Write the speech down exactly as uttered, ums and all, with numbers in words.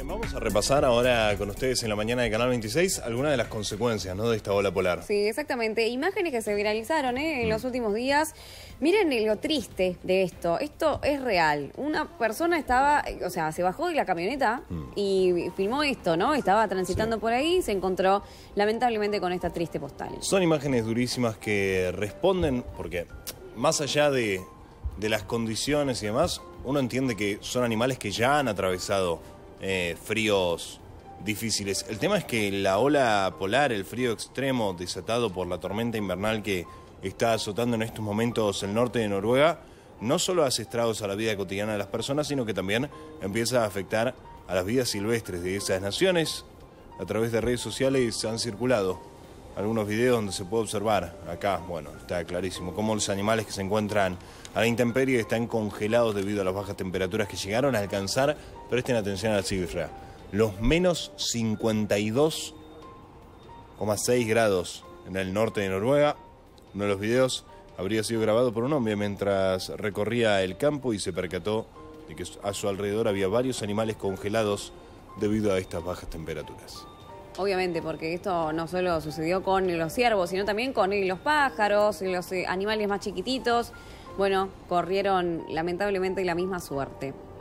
Bien, vamos a repasar ahora con ustedes en la mañana de Canal veintiséis algunas de las consecuencias, ¿no?, de esta ola polar. Sí, exactamente. Imágenes que se viralizaron ¿eh? en mm. los últimos días. Miren lo triste de esto. Esto es real. Una persona estaba, o sea, se bajó de la camioneta mm. y filmó esto, ¿no? Estaba transitando sí. por ahí y se encontró lamentablemente con esta triste postal. Son imágenes durísimas que responden, porque más allá de, de las condiciones y demás, uno entiende que son animales que ya han atravesado eh, fríos difíciles. El tema es que la ola polar, el frío extremo desatado por la tormenta invernal que está azotando en estos momentos el norte de Noruega, no solo hace estragos a la vida cotidiana de las personas, sino que también empieza a afectar a las vidas silvestres de esas naciones. A través de redes sociales han circulado algunos videos donde se puede observar, acá, bueno, está clarísimo, cómo los animales que se encuentran a la intemperie están congelados debido a las bajas temperaturas que llegaron a alcanzar, presten atención a la cifra, los menos cincuenta y dos coma seis grados en el norte de Noruega. Uno de los videos habría sido grabado por un hombre mientras recorría el campo y se percató de que a su alrededor había varios animales congelados debido a estas bajas temperaturas. Obviamente, porque esto no solo sucedió con los ciervos, sino también con los pájaros, los animales más chiquititos. Bueno, corrieron lamentablemente la misma suerte.